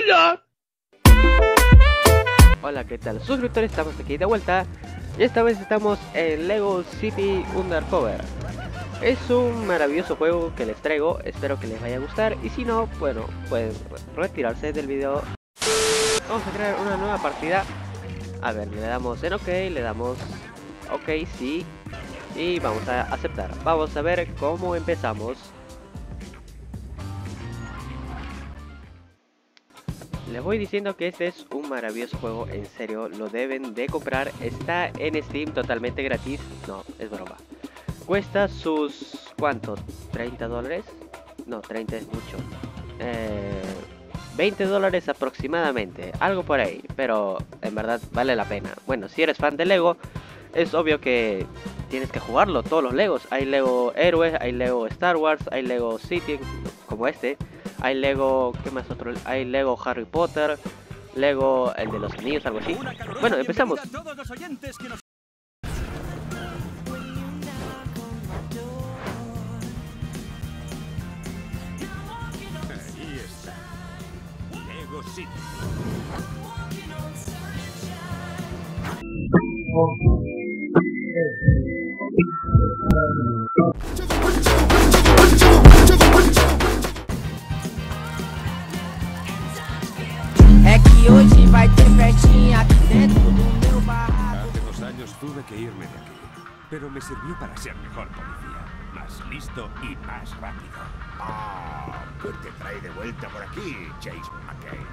¡Hola! Hola, ¿qué tal? Suscriptores, estamos aquí de vuelta. Y esta vez estamos en Lego City Undercover. Es un maravilloso juego que les traigo, espero que les vaya a gustar. Y si no, bueno, pueden retirarse del video. Vamos a crear una nueva partida. A ver, le damos en OK, le damos OK, sí. Y vamos a aceptar. Vamos a ver cómo empezamos. Les voy diciendo que este es un maravilloso juego, en serio, lo deben de comprar. Está en Steam totalmente gratis. No, es broma. Cuesta sus... ¿cuánto? ¿$30? No, 30 es mucho. $20 aproximadamente, algo por ahí, pero en verdad vale la pena. Bueno, si eres fan de Lego, es obvio que tienes que jugarlo, todos los Legos. Hay Lego Héroes, hay Lego Star Wars, hay Lego City, como este. Hay Lego, ¿qué más otro? Hay Lego Harry Potter, Lego el de los anillos, algo así. Bueno, empezamos. Ahí está. Lego City. É que hoje vai ter festinha aqui dentro do meu barraco. Hace 2 años tuve que irme de aquí, pero me sirvió para ser mejor policía, más listo y más rápido. Ah, ¿qué te trae de vuelta por aquí, Chase McCain?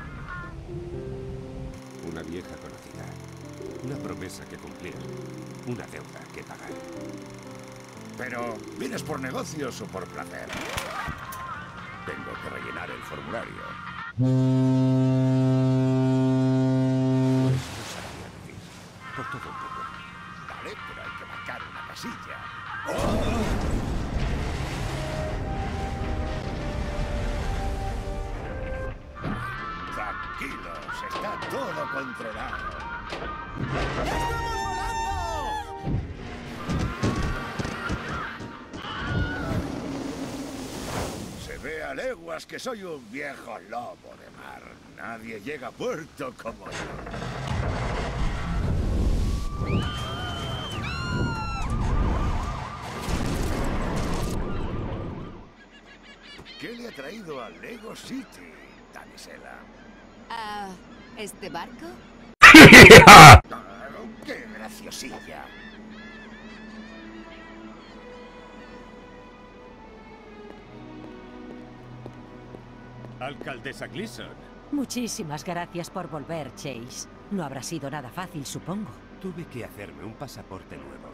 Una vieja conocida, una promesa que cumplir, una deuda que pagar. Pero, ¿vienes por negocios o por placer? Tengo que rellenar el formulario. Pues no sabría decir, por todo un poco. Vale, pero hay que marcar una casilla. Tranquilos, está todo controlado. ¡Ya estamos volando! Se ve a leguas que soy un viejo lobo de mar. Nadie llega a puerto como yo. ¿Qué le ha traído a Lego City, Damisela? ¿Este barco? Ah, ¡qué graciosilla! Alcaldesa Gleason, Muchísimas gracias por volver, Chase. No habrá sido nada fácil, supongo. tuve que hacerme un pasaporte nuevo.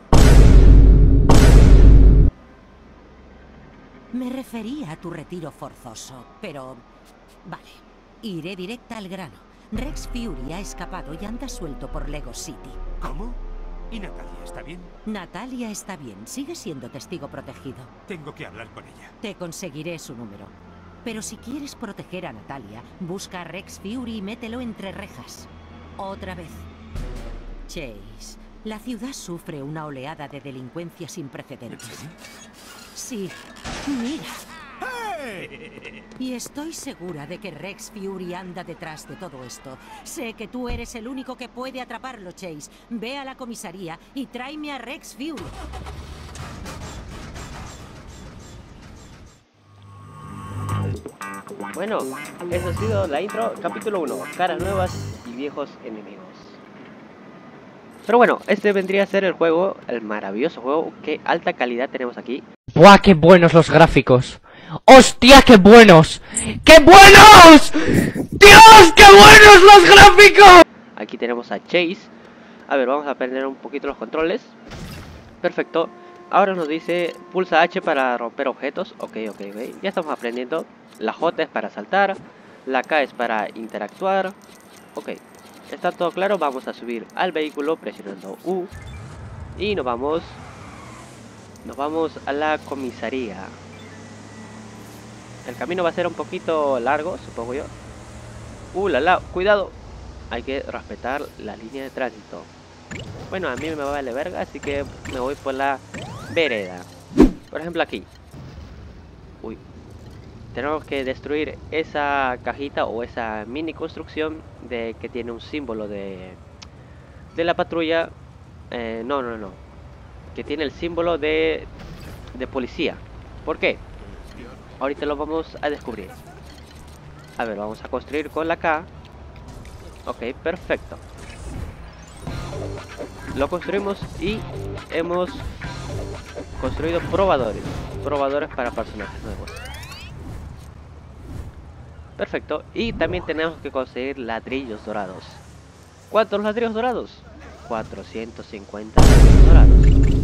Me refería a tu retiro forzoso, pero... Vale, iré directa al grano. Rex Fury ha escapado y anda suelto por Lego City. ¿Cómo? ¿Y Natalia está bien? Natalia está bien, sigue siendo testigo protegido. Tengo que hablar con ella. Te conseguiré su número. Pero si quieres proteger a Natalia, busca a Rex Fury y mételo entre rejas. Otra vez. Chase, la ciudad sufre una oleada de delincuencia sin precedentes. Sí, mira. Y estoy segura de que Rex Fury anda detrás de todo esto. Sé que tú eres el único que puede atraparlo, Chase. Ve a la comisaría y tráeme a Rex Fury. Bueno, eso ha sido la intro, capítulo 1, caras nuevas y viejos enemigos. Pero bueno, este vendría a ser el juego, el maravilloso juego. Qué alta calidad tenemos aquí. ¡Buah, qué buenos los gráficos! ¡Hostia, qué buenos! ¡Qué buenos! ¡Dios, qué buenos los gráficos! Aquí tenemos a Chase. A ver, vamos a aprender un poquito los controles. Perfecto. Ahora nos dice pulsa H para romper objetos. Ok. Ya estamos aprendiendo. La J es para saltar. La K es para interactuar. Ok. Está todo claro. Vamos a subir al vehículo presionando U. Y nos vamos a la comisaría. El camino va a ser un poquito largo, supongo yo. Cuidado. Hay que respetar la línea de tránsito. Bueno, a mí me vale verga, así que me voy por la vereda. Por ejemplo aquí. Uy. tenemos que destruir esa cajita o esa mini construcción de que tiene un símbolo de la patrulla. No. Que tiene el símbolo de policía. ¿Por qué? Ahorita lo vamos a descubrir. A ver, vamos a construir con la K. Ok, perfecto. Lo construimos y hemos construido probadores para personajes nuevos. Perfecto. Y también tenemos que conseguir ladrillos dorados. ¿Cuántos ladrillos dorados? 450 ladrillos dorados.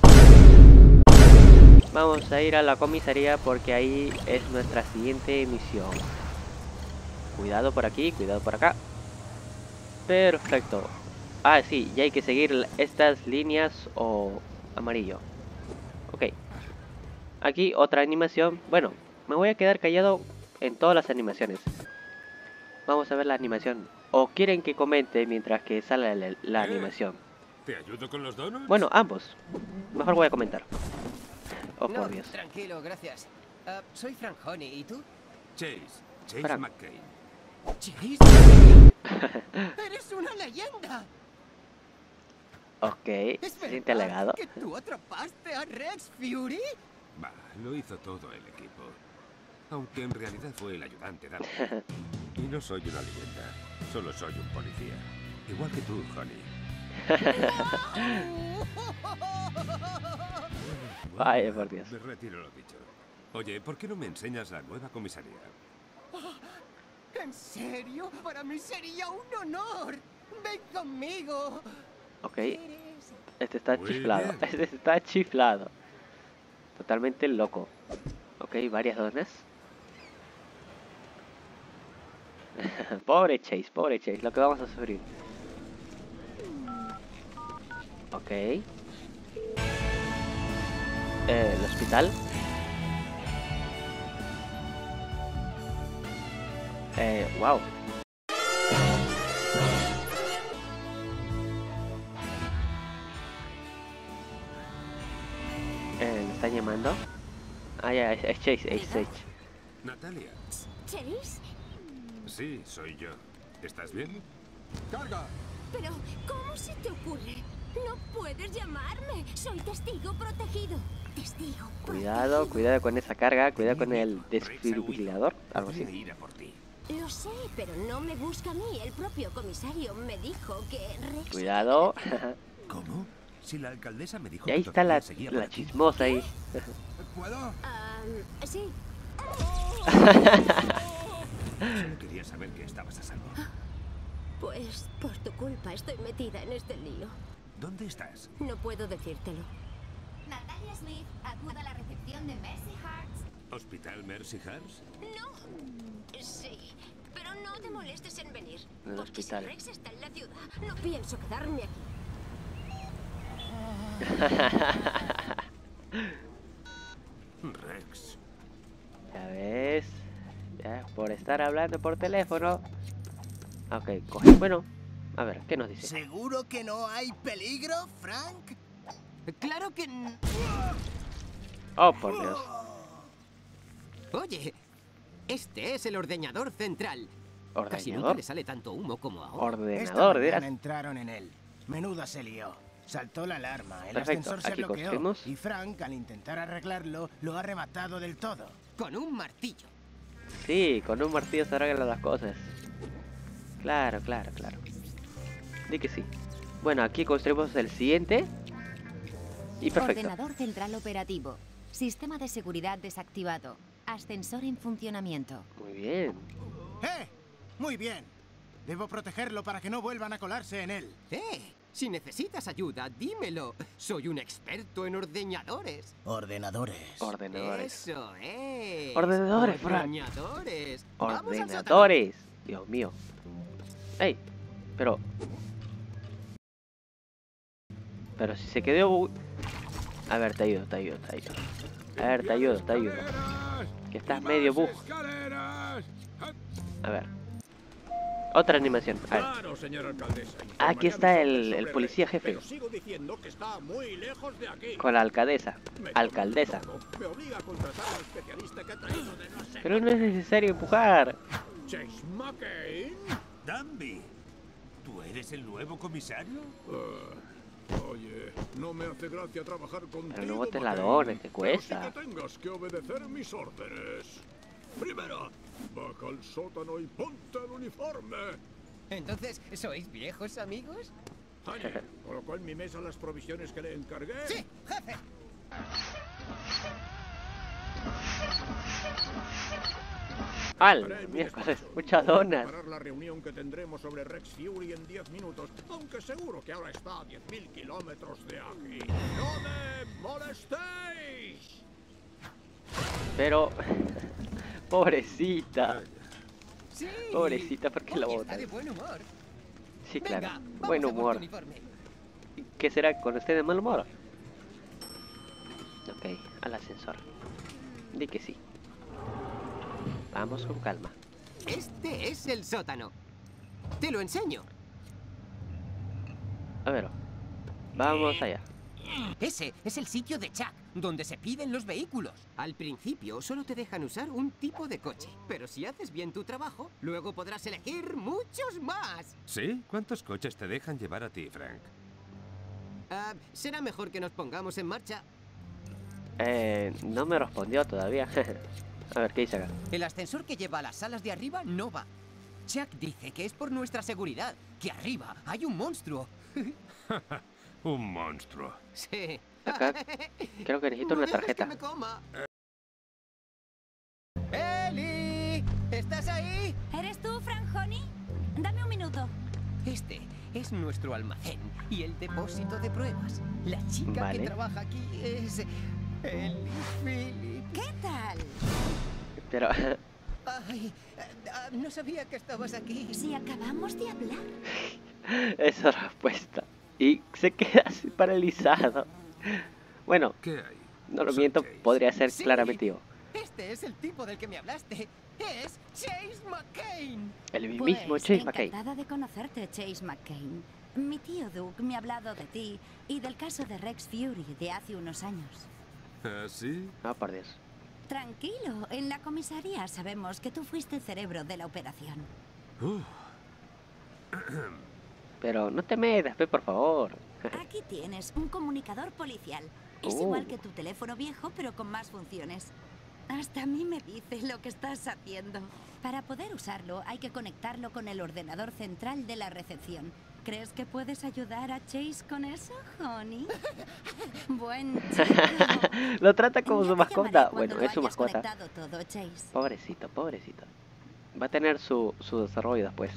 Vamos a ir a la comisaría porque ahí es nuestra siguiente misión. Cuidado por aquí, cuidado por acá. Perfecto. Ah, sí, ya hay que seguir estas líneas o amarillo. Ok. Aquí otra animación. Bueno, me voy a quedar callado en todas las animaciones. Vamos a ver la animación. ¿O quieren que comente mientras que sale la animación? ¿Te ayudo con los donuts? Bueno, ambos. Mejor voy a comentar. Oh, No, por Dios. tranquilo, gracias. Soy Frank Honey, ¿y tú? Chase Frank. McCain. Chase. ¡Eres una leyenda! Ok, ¿Es se siente verdad halagado. que tú atrapaste a Rex Fury? Bah, lo hizo todo el equipo. Aunque en realidad fue el ayudante Darwin. Y no soy una leyenda, solo soy un policía. Igual que tú, Honey. Vaya, por Dios. Me retiro lo dicho. Oye, ¿por qué no me enseñas la nueva comisaría? ¿En serio? Para mí sería un honor. Ven conmigo. Ok, este está Muy chiflado. bien. Este está chiflado. Totalmente loco. Ok, varias donas. Pobre Chase, lo que vamos a sufrir. Ok. El hospital. Wow. ¿Le están llamando? Ah, ya, es Chase, es Chase. Natalia. ¿Chase? Sí, soy yo. ¿Estás bien? Pero, ¿cómo se te ocurre? No puedes llamarme. Soy testigo protegido. Testigo. Cuidado con esa carga, cuidado con el desfibrilador, algo Podría así. ir a por ti. Lo sé, pero no me busca a mí. El propio comisario me dijo que Rex... Cuidado. ¿Cómo? Si la alcaldesa me dijo Y ahí que está todavía seguía por la aquí. chismosa ahí. ¿Puedo? Sí. Solo quería saber que estabas a salvo. Pues por tu culpa estoy metida en este lío. ¿Dónde estás? No puedo decírtelo. Natalia Smith, acuda a la recepción de Mercy Hearts. ¿Hospital Mercy Hearts? No. Sí, pero no te molestes en venir. En el Porque si hospital. Rex está en la ciudad, no pienso quedarme aquí. Rex. Ya ves. Ya, por estar hablando por teléfono. Ok, coge. Bueno, a ver, ¿qué nos dice? ¿Seguro que no hay peligro, Frank? Claro que... Oh, por Dios. Oye, este es el ordeñador central. Casi nunca ¿Ordenador? le sale tanto humo como ahora. Ordenador, dirás. entraron en él. Menuda se lió. Saltó la alarma, el Perfecto, ascensor se aquí bloqueó construimos. y Frank, al intentar arreglarlo, lo ha rematado del todo. Con un martillo. Sí, con un martillo se arreglan las cosas. Claro. Di que sí. Bueno, aquí construimos el siguiente. Y perfecto. Ordenador central operativo. Sistema de seguridad desactivado. Ascensor en funcionamiento. Muy bien. Muy bien. Debo protegerlo para que no vuelvan a colarse en él. Si necesitas ayuda, dímelo. Soy un experto en ordeñadores. Ordenadores. Ordenadores. Eso es. Ordenadores, Frank. Ordenadores. Vamos al sótano. Ordenadores. Dios mío. Ey, pero si se quedó... A ver, te ayudo. A ver, te ayudo. Que estás medio bug. ¡Escaleras! A ver. Otra animación. A ver. Claro, señora alcaldesa. Aquí está el policía jefe. Pero sigo diciendo que está muy lejos de aquí. Con la alcaldesa. Alcaldesa. Me obliga a contratar a un especialista que ha traído de no sé. Pero no es necesario empujar. Chase McCain. Danby, ¿tú eres el nuevo comisario? Oye, no me hace gracia trabajar contigo. Pero no botes McCain, ladrones, que pero cuesta. sí que tengas que obedecer mis órdenes. Primero, baja al sótano y ponte el uniforme. Entonces, ¿sois viejos amigos? Honey, ¿colocó en mi mesa las provisiones que le encargué? Sí, jefe. ¡Al! Miércoles, muchas donas. Preparar la reunión que tendremos sobre Rex Fury en 10 minutos, aunque seguro que ahora está a 10.000 kilómetros de aquí. ¡No me molestéis! Pero... pobrecita. Sí. Pobrecita, ¿por qué la Oye, botan? está de buen humor. Sí, claro. Venga, vamos Buen a por tu humor. uniforme. ¿Qué será con usted de mal humor? Ok, al ascensor. Di que sí. Vamos con calma. Este es el sótano. Te lo enseño. A ver. Vamos allá. Ese es el sitio de Chuck, donde se piden los vehículos. Al principio solo te dejan usar un tipo de coche, pero si haces bien tu trabajo, luego podrás elegir muchos más. ¿Sí? ¿Cuántos coches te dejan llevar a ti, Frank? Será mejor que nos pongamos en marcha. No me respondió todavía. A ver, ¿qué dice acá? El ascensor que lleva a las salas de arriba no va. Chuck dice que es por nuestra seguridad, que arriba hay un monstruo. Un monstruo. Sí. Acá creo que necesito No una dejes tarjeta. que me coma. ¡Eli! ¿Estás ahí? ¿Eres tú, Frank Honey? Dame un minuto. Este es nuestro almacén y el depósito de pruebas. La chica Vale. que trabaja aquí es Eli Phillips. ¿Qué tal? Pero... Ay, no sabía que estabas aquí. Si acabamos de hablar. esa es respuesta. Y se queda así paralizado. Bueno, ¿Qué hay? no lo Soy miento, Chase. podría ser Sí. claramente yo. Este es el tipo del que me hablaste. Es Chase McCain. El mismísimo Pues, Chase McCain. encantada de conocerte, Chase McCain. Mi tío Duke me ha hablado de ti y del caso de Rex Fury de hace unos años. ¿Ah, sí? No, por Dios. Tranquilo, en la comisaría sabemos que tú fuiste el cerebro de la operación. Pero no te metas, pe, por favor. Aquí tienes un comunicador policial. Es igual que tu teléfono viejo, pero con más funciones. Hasta a mí me dice lo que estás haciendo. Para poder usarlo, hay que conectarlo con el ordenador central de la recepción. ¿Crees que puedes ayudar a Chase con eso, Honey? Buen chico. Lo trata como Ya su te mascota. llamaré Bueno, cuando es su lo hayas mascota. conectado todo, Chase. Pobrecito, pobrecito. Va a tener su desarrollo después.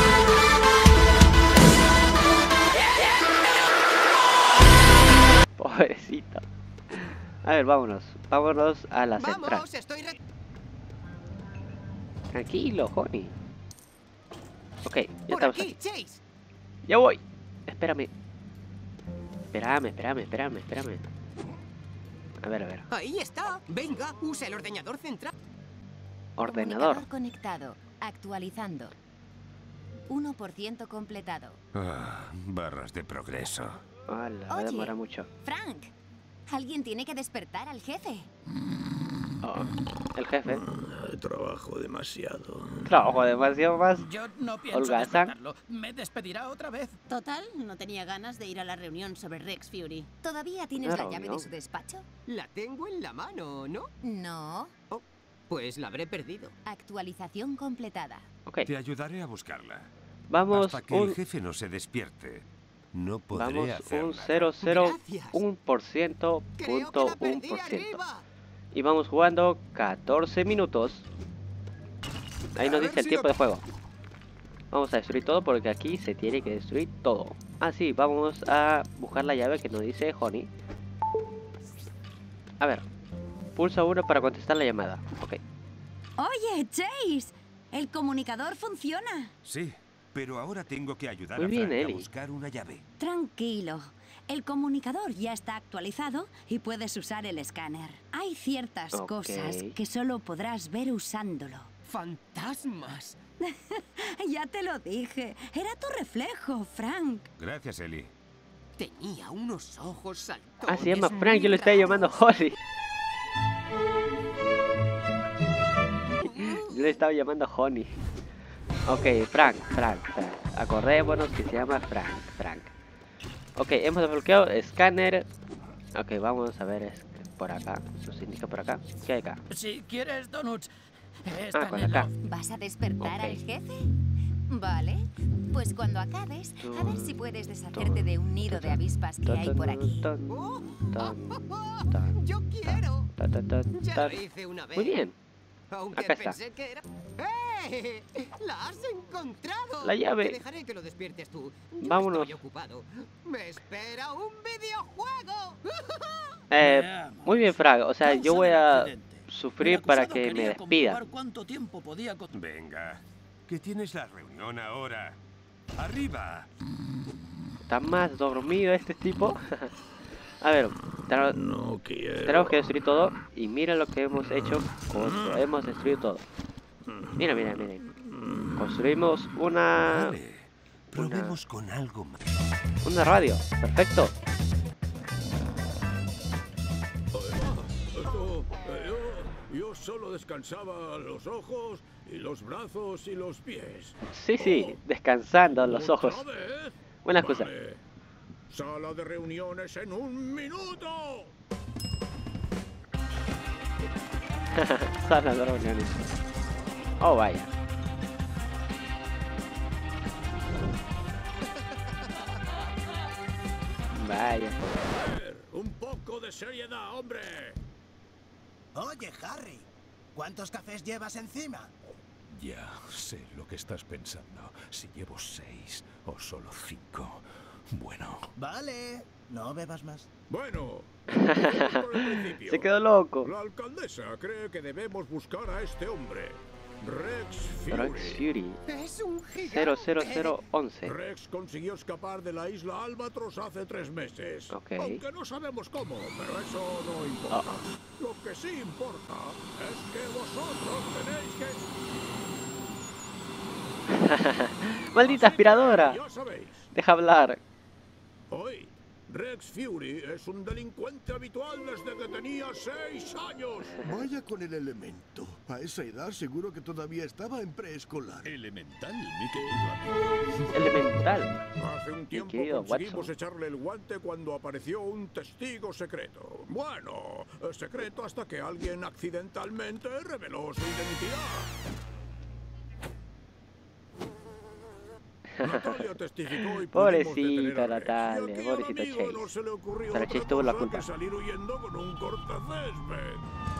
Pobrecito. A ver, vámonos. Vámonos a la central. Vamos, Tranquilo, Honey. Ok, ya por estamos aquí, aquí. Chase. Ya voy. Espérame. Espérame. A ver. Ahí está. Venga, usa el ordenador central. Ordenador. Comunicador conectado. Actualizando. 1% completado. Barras de progreso. Hola, va a Oye. demorar mucho. Frank, alguien tiene que despertar al jefe. Oh, el jefe. Trabajo demasiado. Trabajo demasiado más. Yo no pienso Holgazán. despertarlo. Me despedirá otra vez. Total, no tenía ganas de ir a la reunión sobre Rex Fury. ¿Todavía tienes Una la llave reunión. de su despacho? La tengo en la mano, ¿no? No. Oh, pues la habré perdido. Actualización completada. Ok, Te ayudaré a buscarla. vamos Hasta que un... el jefe no se despierte, no podré Vamos hacer un nada. 0,01%, Creo que la perdí 1%. arriba. Y vamos jugando 14 minutos. Ahí nos A ver dice el si tiempo lo- de juego. Vamos a destruir todo porque aquí se tiene que destruir todo. Ah, sí, vamos a buscar la llave que nos dice Honey. A ver, pulsa 1 para contestar la llamada. Ok. Oye, Chase, el comunicador funciona. Sí, pero ahora tengo que ayudar Muy a bien, Frank Eli. a buscar una llave. Tranquilo. El comunicador ya está actualizado y puedes usar el escáner. Hay ciertas Ok. cosas que solo podrás ver usándolo. ¡Fantasmas! Ya te lo dije. Era tu reflejo, Frank. Gracias, Ellie. Tenía unos ojos saltones. Ah, se llama muy Frank, yo lo estaba raros. llamando Holly. Yo le estaba llamando Honey. Ok, Frank. Acordémonos que se llama Frank. Ok, hemos desbloqueado escáner. Ok, vamos a ver por acá. Eso se indica por acá. ¿Qué hay acá? Si quieres donuts, Ah, están con en acá. la... ¿Vas a despertar Ok. al jefe? Vale. Pues cuando acabes, a ver si puedes deshacerte de un nido de avispas que hay por aquí. ¡Yo quiero! Ya lo hice una vez. Muy bien. Aunque Acá está. pensé que era... ¡Eh! ¡La has encontrado! La llave. Te dejaré que lo despiertes tú. Yo Vámonos. estoy ocupado. ¡Me espera un videojuego! Muy bien, Frank. O sea, Causa yo voy del a accidente. sufrir El para acusado que me quería despidan. comprobar ¿Cuánto tiempo podía Venga, que tienes la reunión ahora. ¡Arriba! ¿Está más dormido este tipo? A ver, No quiero. tenemos que destruir todo. Y mira lo que hemos hecho. Hemos destruido todo. Mira. Construimos una... Vale, probemos con algo más. Una radio. Perfecto. Yo solo descansaba los ojos y los brazos y los pies. Sí, descansando los ¿Otra ojos. vez? Buena excusa. Vale. Sala de reuniones en 1 minuto. Sala de reuniones. Oh, vaya. Vaya. Un poco de seriedad, hombre. Oye, Harry, ¿cuántos cafés llevas encima? Ya sé lo que estás pensando. Si llevo 6 o solo 5. Bueno. Vale, no bebas más. Bueno, empecemos por el principio. Se quedó loco. La alcaldesa cree que debemos buscar a este hombre, Rex Fury. Rex Fury. ¡Es un gigante! 00011. Rex consiguió escapar de la isla Albatros hace 3 meses. Ok. Aunque no sabemos cómo, pero eso no importa. Lo que sí importa es que vosotros tenéis que... Maldita aspiradora. Ya sabéis. Deja hablar. Hoy, Rex Fury es un delincuente habitual desde que tenía 6 años. Vaya con el elemento. A esa edad seguro que todavía estaba en preescolar. Elemental, mi querido amigo. Elemental. Hace un tiempo querido conseguimos Watson. echarle el guante cuando apareció un testigo secreto. Bueno, secreto hasta que alguien accidentalmente reveló su identidad. Natalia testificó y Pobrecita Natalia, Chase. pobrecito Chase. No se le ocurrió Pero otra Chase tuvo la cosa culpa. que salir huyendo con un cortacésped.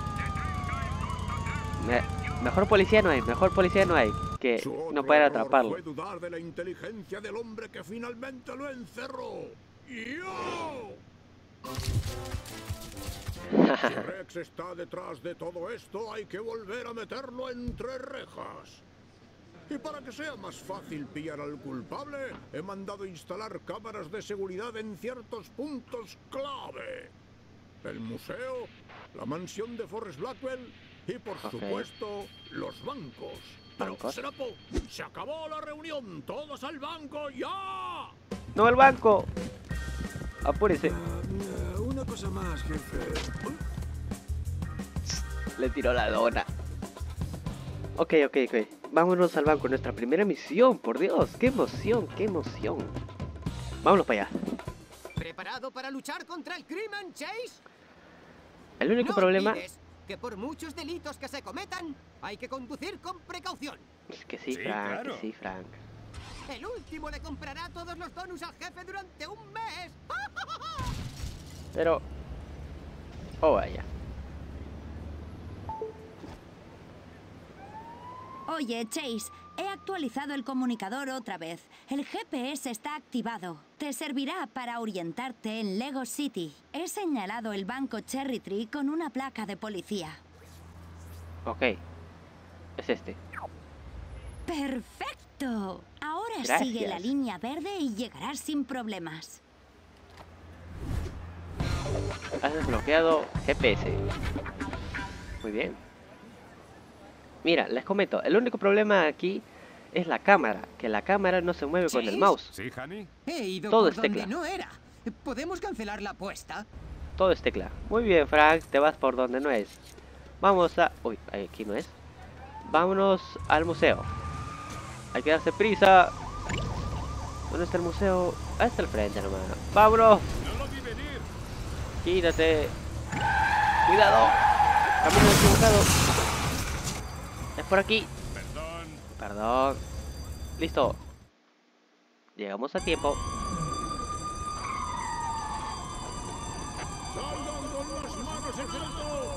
Mejor policía no hay. Que Su no otro pueden error atraparlo. fue dudar de la inteligencia del hombre que finalmente lo encerró. ¡Yo! Si Rex está detrás de todo esto, hay que volver a meterlo entre rejas. Y para que sea más fácil pillar al culpable, he mandado instalar cámaras de seguridad en ciertos puntos clave. El museo, la mansión de Forrest Blackwell y, por supuesto, los bancos. Pero, Serapo, se acabó la reunión. ¡Todos al banco ya! No al banco. Apúrese. Una cosa más, jefe. Le tiró la dona. Ok. Vámonos al banco. Nuestra primera misión. Por Dios. ¡Qué emoción! Vámonos para allá. ¿Preparado para luchar contra el crimen, Chase? El único No problema... olvides que por muchos delitos que se cometan, hay que conducir con precaución. Es que sí, Frank. claro. Que sí, Frank. El último le comprará todos los donuts al jefe durante un mes. Pero... Oh, vaya. Oye, Chase, he actualizado el comunicador otra vez. El GPS está activado. Te servirá para orientarte en Lego City. He señalado el banco Cherry Tree con una placa de policía. Ok. Es este. ¡Perfecto! Ahora Gracias. sigue la línea verde y llegarás sin problemas. Has desbloqueado GPS. Muy bien. Mira, les comento, el único problema aquí es la cámara, que la cámara no se mueve con el mouse. ¿Sí, Honey? He ido Todo por es tecla. donde no era. ¿Podemos cancelar la apuesta? Todo es tecla. Muy bien, Frank, te vas por donde no es. Vamos a... Uy, aquí no es. Vámonos al museo. Hay que darse prisa. ¿Dónde está el museo? Ahí está el frente nomás. ¡Vámonos! No lo vi venir. Quítate. Cuidado. Camino equivocado. Es por aquí. Perdón. Perdón. Listo. Llegamos a tiempo. ¡Salgan con las manos en alto!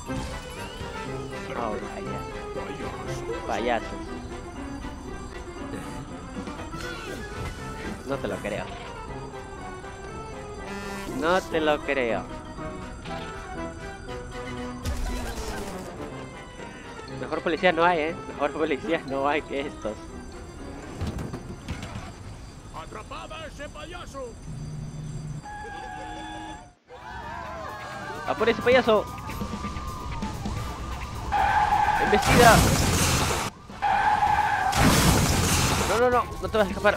Oh, vaya. Payasos. No te lo creo. No te lo creo. Mejor policía no hay, Mejor policía no hay que estos. ¡Atrapada a ese payaso! ¡A por ese payaso! ¡Embestida! No, no te vas a escapar.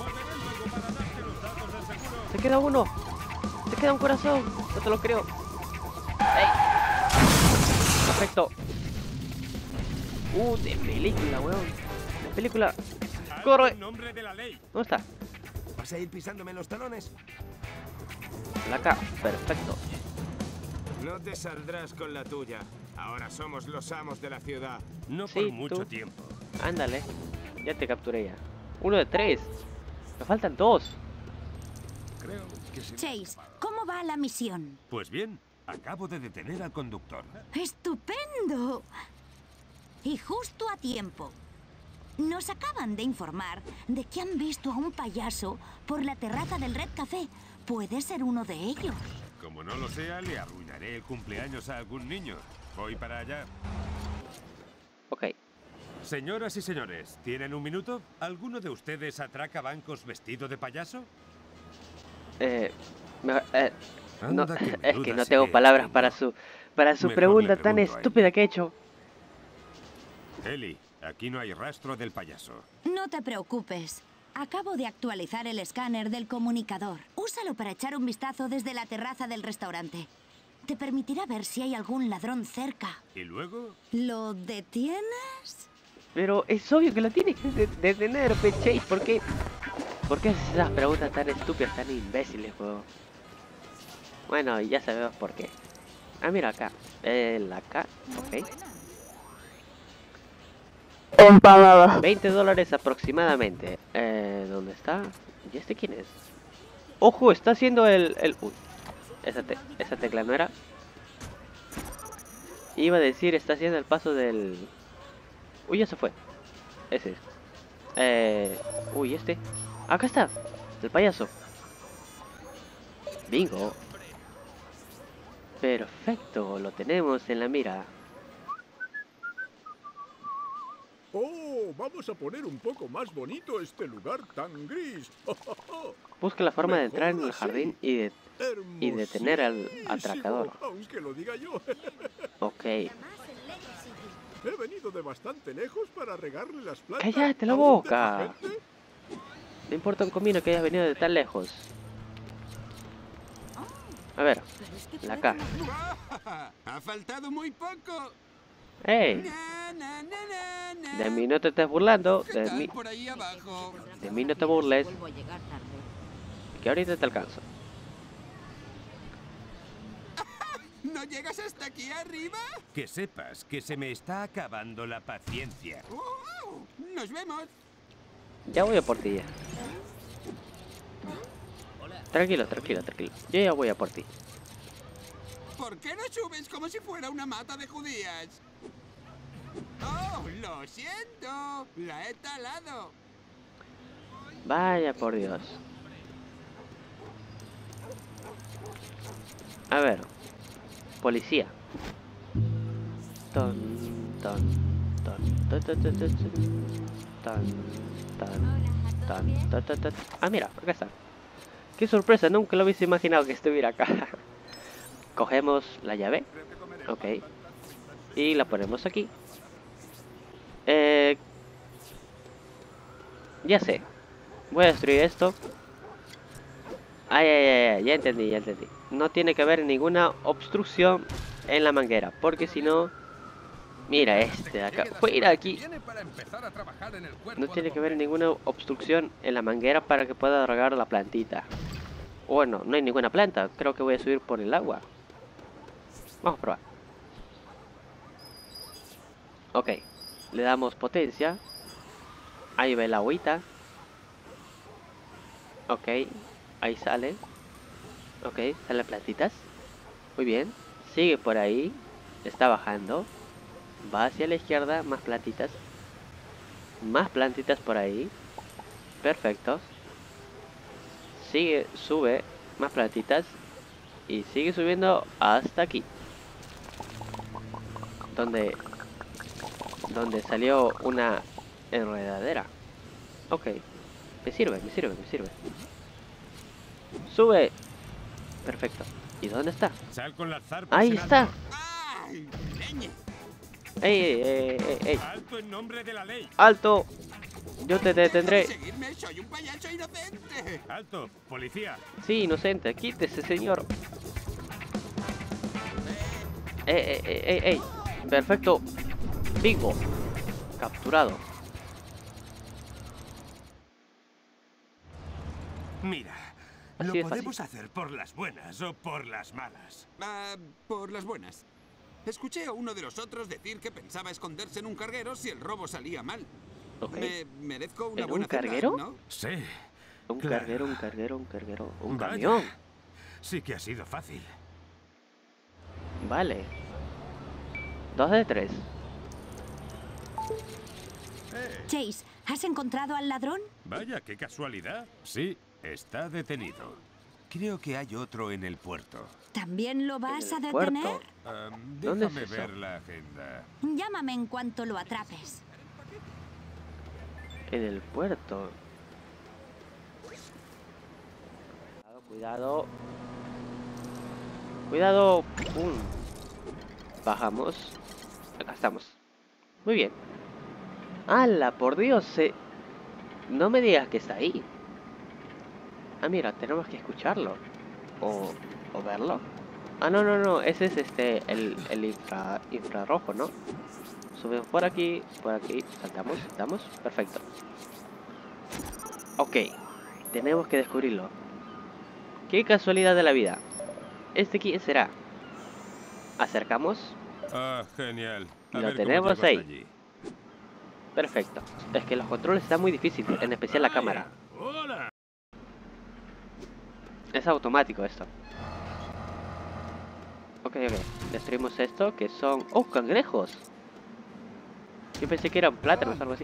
Se queda uno. Se queda un corazón. No te lo creo. ¡Ey! Perfecto. De película, weón. De película. ¡Corre! Nombre de la ley. ¿Dónde está? ¿Vas a ir pisándome los talones? La K. Perfecto. No te saldrás con la tuya. Ahora somos los amos de la ciudad. No Sí, por mucho tú. tiempo. Ándale. Ya te capturé ya. 1 de 3. Me faltan 2. Creo que sí. Chase, ¿cómo va la misión? Pues bien, acabo de detener al conductor. ¡Estupendo! Y justo a tiempo. Nos acaban de informar de que han visto a un payaso por la terraza del Red Café. Puede ser uno de ellos. Como no lo sea, le arruinaré el cumpleaños a algún niño. Voy para allá. Ok. Señoras y señores, ¿tienen un minuto? ¿Alguno de ustedes atraca bancos vestido de payaso? No, Anda, que es que menuda no tengo serie. palabras para su Mejor pregunta le tan pregunto a él. estúpida que he hecho. Eli, aquí no hay rastro del payaso. No te preocupes. Acabo de actualizar el escáner del comunicador. Úsalo para echar un vistazo desde la terraza del restaurante. Te permitirá ver si hay algún ladrón cerca. ¿Y luego? ¿Lo detienes? Pero es obvio que lo tienes que detener, Chase. ¿Por qué? ¿Por qué haces esas preguntas tan estúpidas, tan imbéciles, juego? Bueno, ya sabemos por qué. Ah, mira acá. La K. Ok. Empanada. $20 aproximadamente. ¿Dónde está? ¿Y este quién es? ¡Ojo! Está haciendo el... Uy. Esa tecla no era. Iba a decir, está haciendo el paso del... Uy, ya se fue. Ese es. Uy, este. Acá está. El payaso. Bingo. Perfecto. Lo tenemos en la mira. ¡Oh! Vamos a poner un poco más bonito este lugar tan gris. Busca la forma de entrar en el jardín y detener al atracador. Aunque lo diga yo. Ok. He venido de bastante lejos para regarle las plantas. ¡Cállate la a un boca! detergente. No importa un comino que hayas venido de tan lejos. A ver, la K. Ha faltado muy poco. ¡Ey! De mí no te estés burlando. ¿Qué De tal mí, por ahí abajo? de mí no te burles. Vuelvo a llegar tarde. Que ahorita te alcanzo. ¿No llegas hasta aquí arriba? Que sepas que se me está acabando la paciencia. ¡Nos vemos! Ya voy a por ti ya. Tranquilo, tranquilo, tranquilo. Yo ya voy a por ti. ¿Por qué no subes como si fuera una mata de judías? ¡Oh, lo siento! ¡La he talado! Vaya por Dios. A ver. Policía. Ton, ton, ton, ton, ton, ton, ton, ton, ton, ton, ton. Ah, mira, acá está. Qué sorpresa, nunca lo hubiese imaginado que estuviera acá. Cogemos la llave. Ok. Y la ponemos aquí. Ya sé. Voy a destruir esto. Ay, ya entendí, ya entendí. No tiene que haber ninguna obstrucción en la manguera, porque si no... Mira este de acá. Fuera aquí. No tiene que haber ninguna obstrucción en la manguera para que pueda regar la plantita. Bueno, no hay ninguna planta. Creo que voy a subir por el agua. Vamos a probar. Ok. Le damos potencia. Ahí va el agüita. Ok. Ahí sale. Ok, salen plantitas. Muy bien. Sigue por ahí. Está bajando. Va hacia la izquierda. Más plantitas. Más plantitas por ahí. Perfecto. Sigue, sube. Más plantitas. Y sigue subiendo hasta aquí. Donde salió una enredadera. Ok. Me sirve. Sube. Perfecto. ¿Y dónde está? Sal con las zarpas. Ahí está. ¡Ay, leñe! ¡Ey! ¡Alto en nombre de la ley! ¡Alto! Yo te detendré. Seguirme, soy un payaso inocente. ¡Alto! ¡Policía! Sí, inocente. Quítese, señor. ¡Ey! Perfecto. Bingo. Capturado. Mira, Así lo de fácil. podemos hacer por las buenas o por las malas. Por las buenas. Escuché a uno de los otros decir que pensaba esconderse en un carguero si el robo salía mal. Okay. Me merezco una ¿En buena un carguero? cena, ¿no? Sí. Un claro. carguero. Un Vaya, camión. Sí que ha sido fácil. Vale. 2 de 3. Chase, ¿has encontrado al ladrón? Vaya, qué casualidad. Sí, está detenido. Creo que hay otro en el puerto. ¿También lo vas a el detener? puerto. ¿Dónde es Déjame eso? ver la agenda. Llámame en cuanto lo atrapes. En el puerto. Cuidado. ¡Pum! Bajamos. Acá estamos. Muy bien. ¡Hala! Por Dios, no me digas que está ahí. Ah, mira, tenemos que escucharlo. O verlo. Ah, no. Ese es el infrarrojo, ¿no? Subimos por aquí. Saltamos. Perfecto. Ok. Tenemos que descubrirlo. Qué casualidad de la vida. ¿Quién será? Acercamos. Ah, genial. A Lo ver cómo tenemos llego ahí. hasta allí. Perfecto. Es que los controles están muy difíciles, en especial la cámara. ¡Hola! Es automático esto. Ok. Destruimos esto, que son... ¡Oh, cangrejos! Yo pensé que eran plátanos o algo así.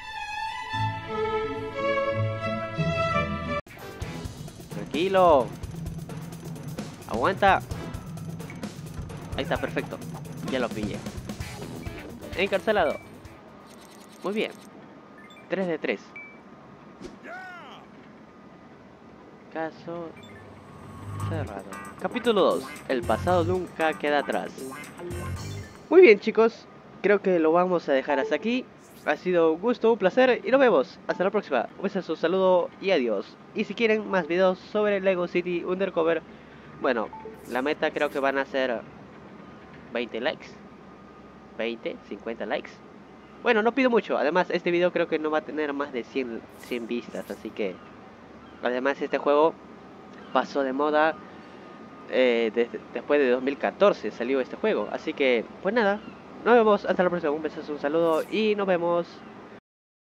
Tranquilo. Aguanta. Ahí está, perfecto. Ya lo pillé. Encarcelado. Muy bien. 3 de 3. Caso cerrado. Capítulo 2. El pasado nunca queda atrás. Muy bien, chicos. Creo que lo vamos a dejar hasta aquí. Ha sido un gusto, un placer y nos vemos. Hasta la próxima. Un beso, saludo y adiós. Y si quieren más videos sobre Lego City Undercover, bueno, la meta creo que van a ser 20 likes. 20, 50 likes. Bueno, no pido mucho. Además, este video creo que no va a tener más de 100 vistas. Así que... Además, este juego pasó de moda después de 2014 salió este juego. Así que, pues nada. Nos vemos hasta la próxima. Un beso, un saludo y nos vemos.